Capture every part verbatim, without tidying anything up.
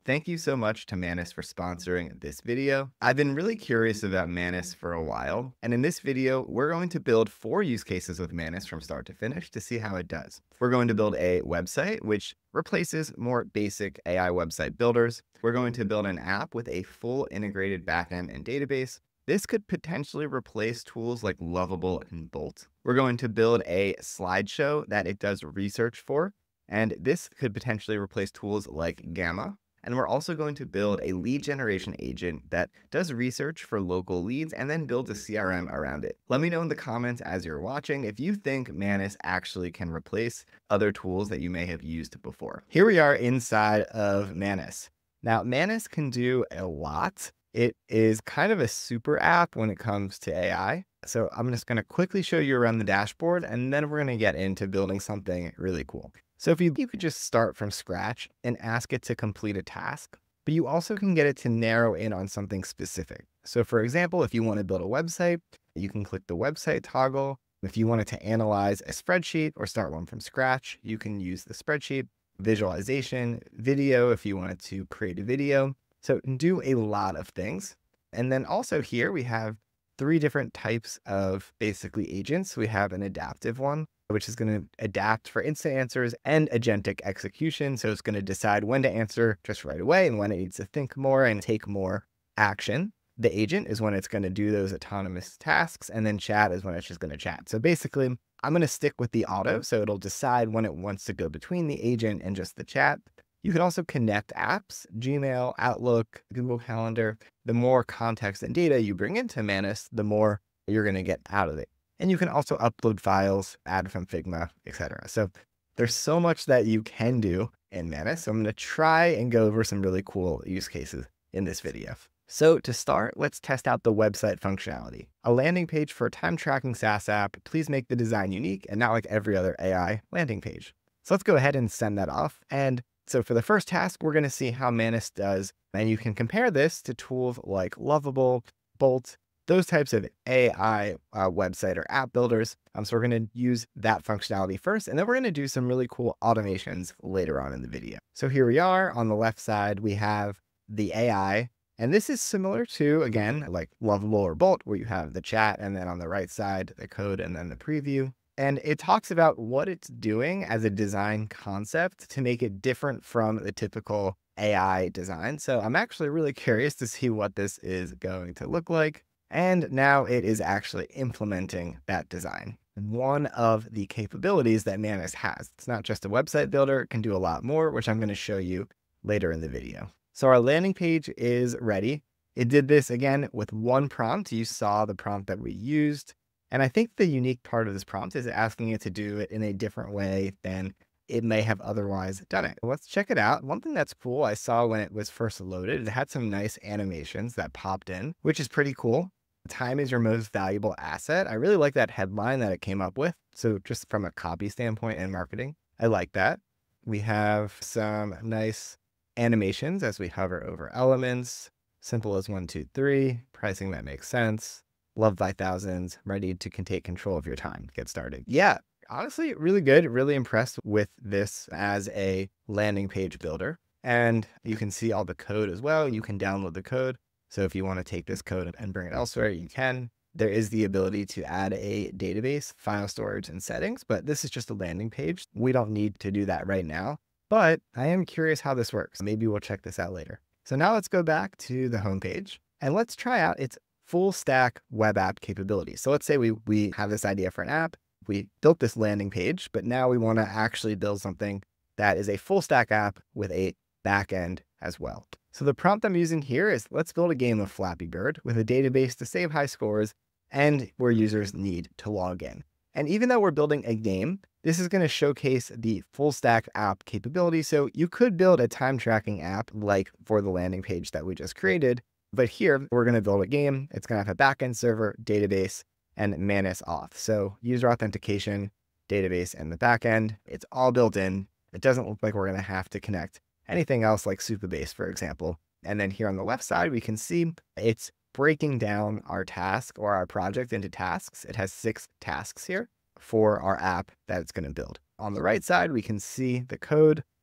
Thank you so much to Manus for sponsoring this video. I've been really curious about Manus for a while, and in this video, we're going to build four use cases with Manus from start to finish to see how it does. We're going to build a website, which replaces more basic A I website builders. We're going to build an app with a full integrated backend and database. This could potentially replace tools like Lovable and Bolt. We're going to build a slideshow that it does research for, and this could potentially replace tools like Gamma. And we're also going to build a lead generation agent that does research for local leads and then builds a C R M around it. Let me know in the comments as you're watching if you think Manus actually can replace other tools that you may have used before. Here we are inside of Manus. Now, Manus can do a lot. It is kind of a super app when it comes to A I. So I'm just going to quickly show you around the dashboard, and then we're going to get into building something really cool. So if you, you could just start from scratch and ask it to complete a task, but you also can get it to narrow in on something specific. So for example, if you want to build a website, you can click the website toggle. If you wanted to analyze a spreadsheet or start one from scratch, you can use the spreadsheet. Visualization, video, if you wanted to create a video. So do a lot of things. And then also here we have three different types of basically agents. We have an adaptive one, which is going to adapt for instant answers and agentic execution. So it's going to decide when to answer just right away and when it needs to think more and take more action. The agent is when it's going to do those autonomous tasks, and then chat is when it's just going to chat. So basically, I'm going to stick with the auto, so it'll decide when it wants to go between the agent and just the chat. You can also connect apps, Gmail, Outlook, Google Calendar. The more context and data you bring into Manus, the more you're going to get out of it. And you can also upload files, add from Figma, et cetera. So there's so much that you can do in Manus. So I'm going to try and go over some really cool use cases in this video. So to start, let's test out the website functionality. A landing page for a time tracking SaaS app. Please make the design unique and not like every other A I landing page. So let's go ahead and send that off. And so for the first task, we're going to see how Manus does. And you can compare this to tools like Lovable, Bolt, those types of A I uh, website or app builders. Um, so we're going to use that functionality first, and then we're going to do some really cool automations later on in the video. So here we are on the left side, we have the A I, and this is similar to, again, like Lovable or Bolt, where you have the chat, and then on the right side, the code, and then the preview. And it talks about what it's doing as a design concept to make it different from the typical A I design. So I'm actually really curious to see what this is going to look like. And now it is actually implementing that design. One of the capabilities that Manus has. It's not just a website builder, it can do a lot more, which I'm going to show you later in the video. So our landing page is ready. It did this again with one prompt. You saw the prompt that we used. And I think the unique part of this prompt is asking it to do it in a different way than it may have otherwise done it. Let's check it out. One thing that's cool, I saw when it was first loaded, it had some nice animations that popped in, which is pretty cool. Time is your most valuable asset. I really like that headline that it came up with. So just from a copy standpoint and marketing, I like that. We have some nice animations as we hover over elements. Simple as one, two, three. Pricing that makes sense. Love by thousands. Ready to take control of your time. Get started. Yeah, honestly, really good. Really impressed with this as a landing page builder. And you can see all the code as well. You can download the code. So if you want to take this code and bring it elsewhere, you can. There is the ability to add a database, file storage, and settings, but this is just a landing page. We don't need to do that right now, but I am curious how this works. Maybe we'll check this out later. So now let's go back to the homepage and let's try out its full stack web app capabilities. So let's say we, we have this idea for an app. We built this landing page, but now we want to actually build something that is a full stack app with a backend as well. So the prompt I'm using here is let's build a game of Flappy Bird with a database to save high scores and where users need to log in. And even though we're building a game, this is going to showcase the full stack app capability. So you could build a time tracking app like for the landing page that we just created. But here we're going to build a game. It's going to have a backend server, database, and Manus auth. So user authentication, database, and the backend. It's all built in. It doesn't look like we're going to have to connect anything else like Supabase, for example. And then here on the left side, we can see it's breaking down our task or our project into tasks. It has six tasks here for our app that it's going to build. On the right side, we can see the code.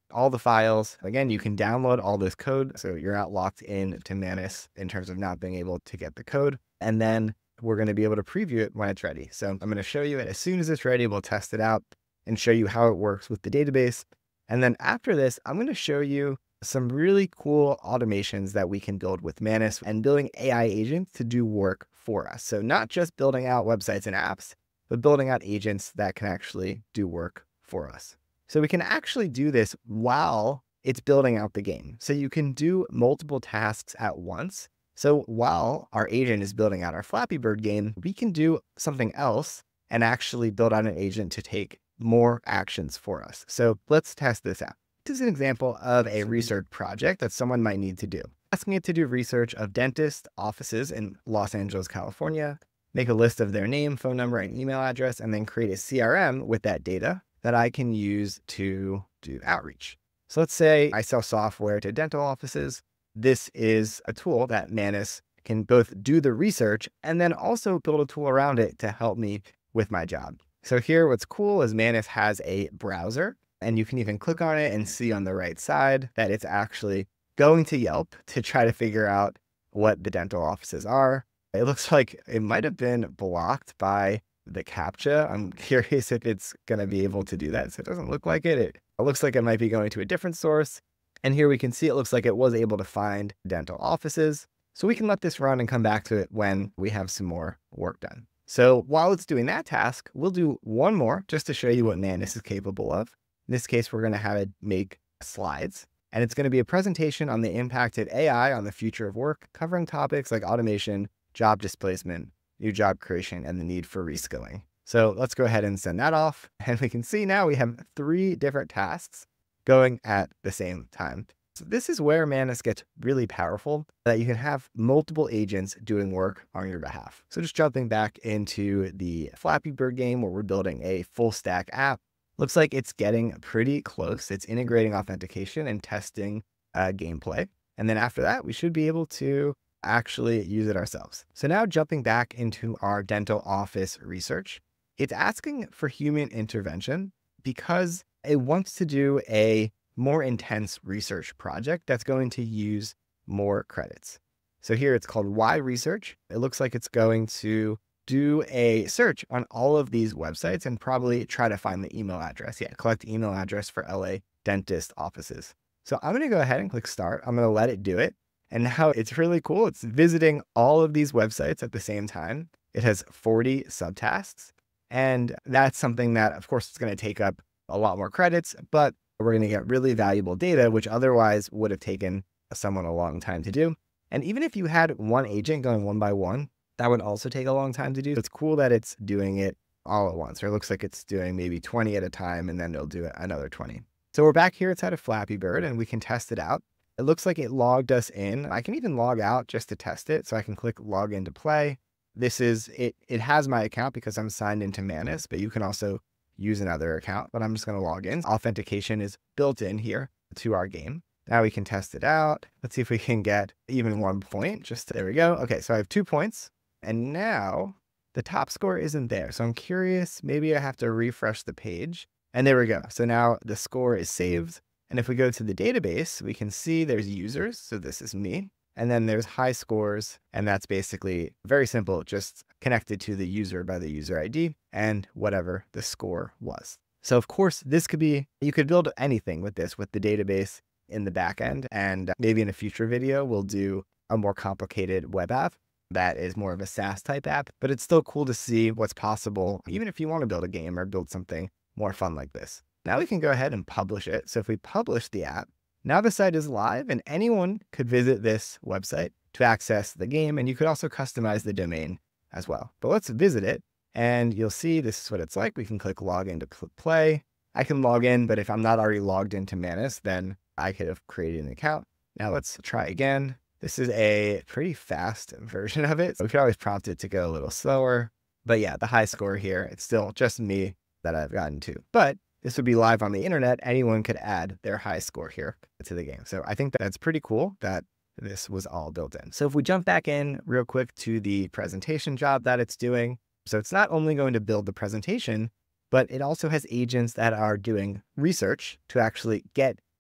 all the files. Again, you can download all this code, so you're not locked in to Manus in terms of not being able to get the code. And then we're going to be able to preview it when it's ready. So I'm going to show you it as soon as it's ready. We'll test it out and show you how it works with the database. And then after this, I'm going to show you some really cool automations that we can build with Manus and building A I agents to do work for us. So not just building out websites and apps, but building out agents that can actually do work for us. So we can actually do this while it's building out the game. So you can do multiple tasks at once. So while our agent is building out our Flappy Bird game, we can do something else and actually build out an agent to take more actions for us. So let's test this out. This is an example of a research project that someone might need to do. Asking it to do research of dentist offices in Los Angeles, California, make a list of their name, phone number, and email address, and then create a C R M with that data that I can use to do outreach. So let's say I sell software to dental offices. This is a tool that Manus can both do the research and then also build a tool around it to help me with my job. So here, what's cool is Manus has a browser, and you can even click on it and see on the right side that it's actually going to Yelp to try to figure out what the dental offices are. It looks like it might have been blocked by the CAPTCHA. I'm curious if it's going to be able to do that. So it doesn't look like it. It looks like it might be going to a different source. And here we can see it looks like it was able to find dental offices. So we can let this run and come back to it when we have some more work done. So while it's doing that task, we'll do one more just to show you what Manus is capable of. In this case, we're going to have it make slides, and it's going to be a presentation on the impact of A I on the future of work, covering topics like automation, job displacement, new job creation, and the need for reskilling. So let's go ahead and send that off. And we can see now we have three different tasks going at the same time. So this is where Manus gets really powerful, that you can have multiple agents doing work on your behalf. So just jumping back into the Flappy Bird game where we're building a full stack app, looks like it's getting pretty close. It's integrating authentication and testing uh, gameplay. And then after that, we should be able to actually use it ourselves. So now jumping back into our dental office research, it's asking for human intervention because it wants to do a more intense research project that's going to use more credits. So here it's called Y Research. It looks like it's going to do a search on all of these websites and probably try to find the email address. Yeah, collect email address for L A dentist offices. So I'm going to go ahead and click start. I'm going to let it do it. And now it's really cool. It's visiting all of these websites at the same time. It has forty subtasks. And that's something that, of course, it's going to take up a lot more credits, but we're going to get really valuable data, which otherwise would have taken someone a long time to do. And even if you had one agent going one by one, that would also take a long time to do. It's cool that it's doing it all at once, or it looks like it's doing maybe twenty at a time, and then it'll do another twenty. So we're back here inside of Flappy Bird, and we can test it out. It looks like it logged us in. I can even log out just to test it. So I can click log into play. This is, it, it has my account because I'm signed into Manus, but you can also use another account, but I'm just going to log in. Authentication is built in here to our game. Now we can test it out. Let's see if we can get even one point. Just there we go. Okay, so I have two points. And now the top score isn't there. So I'm curious, maybe I have to refresh the page. And there we go. So now the score is saved. And if we go to the database, we can see there's users. So this is me. And then there's high scores. And that's basically very simple, just connected to the user by the user I D and whatever the score was. So of course, this could be, you could build anything with this, with the database in the back end. And maybe in a future video, we'll do a more complicated web app that is more of a SaaS type app, but it's still cool to see what's possible, even if you want to build a game or build something more fun like this. Now we can go ahead and publish it. So if we publish the app, now the site is live and anyone could visit this website to access the game. And you could also customize the domain as well. But let's visit it and you'll see this is what it's like. We can click log in to play. I can log in, but if I'm not already logged into Manus, then I could have created an account. Now let's try again. This is a pretty fast version of it. So we could always prompt it to go a little slower. But yeah, the high score here, it's still just me that I've gotten to. But this would be live on the internet. Anyone could add their high score here to the game. So I think that's pretty cool that this was all built in. So if we jump back in real quick to the presentation job that it's doing. So it's not only going to build the presentation, but it also has agents that are doing research to actually get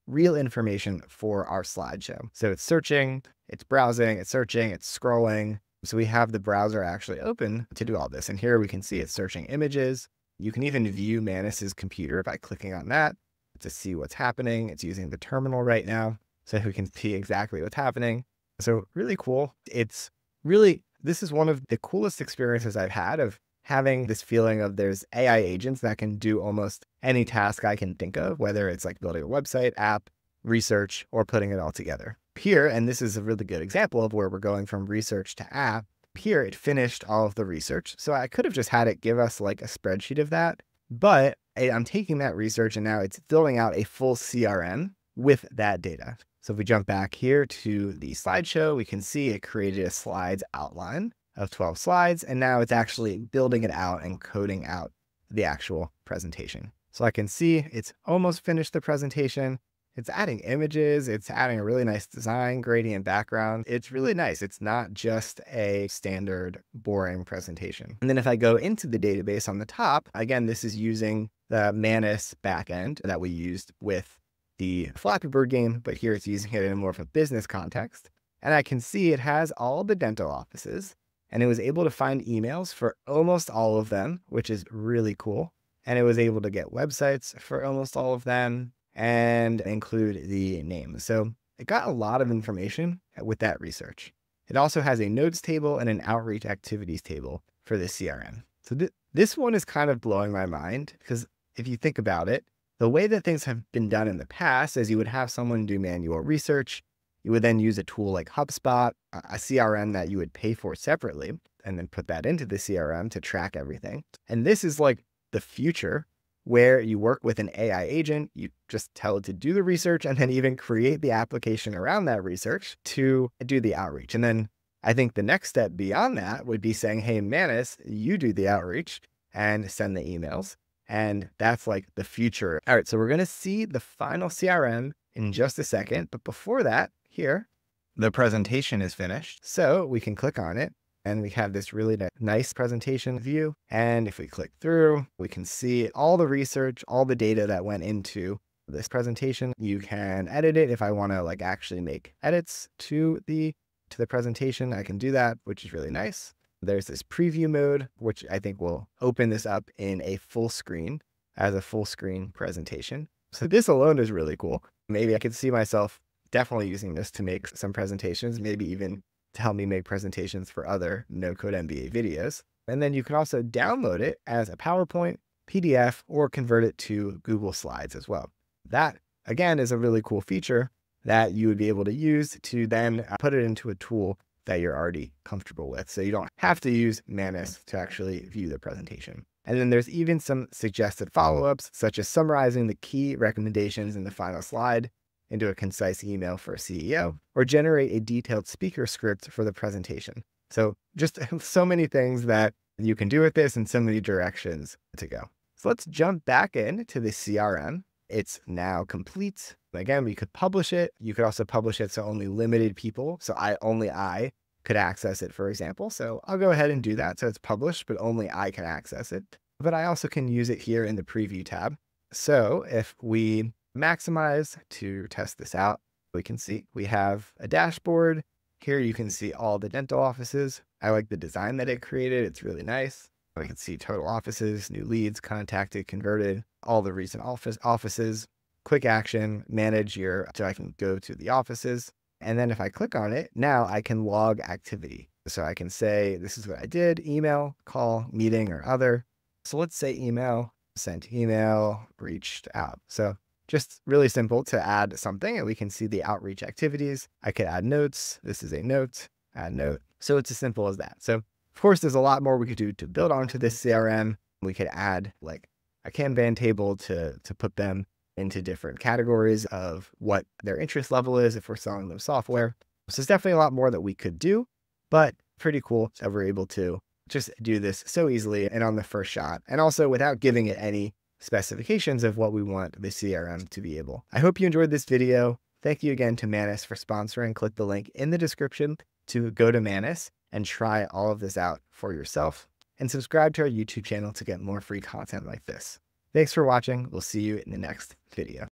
real information for our slideshow. So it's searching, it's browsing, it's searching, it's scrolling. So we have the browser actually open to do all this. And here we can see it's searching images. You can even view Manus's computer by clicking on that to see what's happening. It's using the terminal right now, so we can see exactly what's happening. So really cool. It's really, this is one of the coolest experiences I've had of having this feeling of there's A I agents that can do almost any task I can think of, whether it's like building a website, app, research, or putting it all together. Here, and this is a really good example of where we're going from research to app, here it finished all of the research. So I could have just had it give us like a spreadsheet of that, but I'm taking that research and now it's filling out a full C R M with that data. So if we jump back here to the slideshow, we can see it created a slides outline of twelve slides, and now it's actually building it out and coding out the actual presentation. So I can see it's almost finished the presentation. It's adding images. It's adding a really nice design, gradient background. It's really nice. It's not just a standard boring presentation. And then if I go into the database on the top, again, this is using the Manus backend that we used with the Flappy Bird game, but here it's using it in more of a business context. And I can see it has all the dental offices, and it was able to find emails for almost all of them, which is really cool. And it was able to get websites for almost all of them and include the name. So it got a lot of information with that research. It also has a notes table and an outreach activities table for the C R M. So th this one is kind of blowing my mind, because if you think about it, the way that things have been done in the past is you would have someone do manual research. You would then use a tool like HubSpot, a C R M that you would pay for separately, and then put that into the C R M to track everything. And this is like the future, where you work with an A I agent, you just tell it to do the research and then even create the application around that research to do the outreach. And then I think the next step beyond that would be saying, hey, Manus, you do the outreach and send the emails. And that's like the future. All right, so we're going to see the final C R M in just a second. But before that, here, the presentation is finished. So we can click on it and we have this really nice presentation view. And if we click through, we can see all the research, all the data that went into this presentation. You can edit it. If I want to like actually make edits to the, to the presentation, I can do that, which is really nice. There's this preview mode, which I think will open this up in a full screen as a full screen presentation. So this alone is really cool. Maybe I could see myself definitely using this to make some presentations, maybe even to help me make presentations for other no-code M B A videos. And then you can also download it as a PowerPoint, P D F, or convert it to Google Slides as well. That, again, is a really cool feature that you would be able to use to then put it into a tool that you're already comfortable with. So you don't have to use Manus to actually view the presentation. And then there's even some suggested follow-ups, such as summarizing the key recommendations in the final slide into a concise email for a C E O, or generate a detailed speaker script for the presentation. So just so many things that you can do with this and so many directions to go. So let's jump back into the C R M. It's now complete. Again, we could publish it. You could also publish it so only limited people, so I only I could access it, for example. So I'll go ahead and do that. So it's published, but only I can access it. But I also can use it here in the preview tab. So if we maximize to test this out, we can see we have a dashboard. Here you can see all the dental offices. I like the design that it created. It's really nice. We can see total offices, new leads, contacted, converted, all the recent office offices, quick action, manage your, so I can go to the offices. And then if I click on it, now I can log activity. So I can say, this is what I did, email, call, meeting, or other. So let's say email, sent email, reached out. So just really simple to add something, and we can see the outreach activities. I could add notes. This is a note, add note. So it's as simple as that. So of course, there's a lot more we could do to build onto this C R M. We could add like a Kanban table to, to put them into different categories of what their interest level is if we're selling them software. So there's definitely a lot more that we could do, but pretty cool that we're able to just do this so easily and on the first shot, and also without giving it any specifications of what we want the C R M to be able. I hope you enjoyed this video. Thank you again to Manus for sponsoring. Click the link in the description to go to Manus and try all of this out for yourself, and subscribe to our YouTube channel to get more free content like this. Thanks for watching. We'll see you in the next video.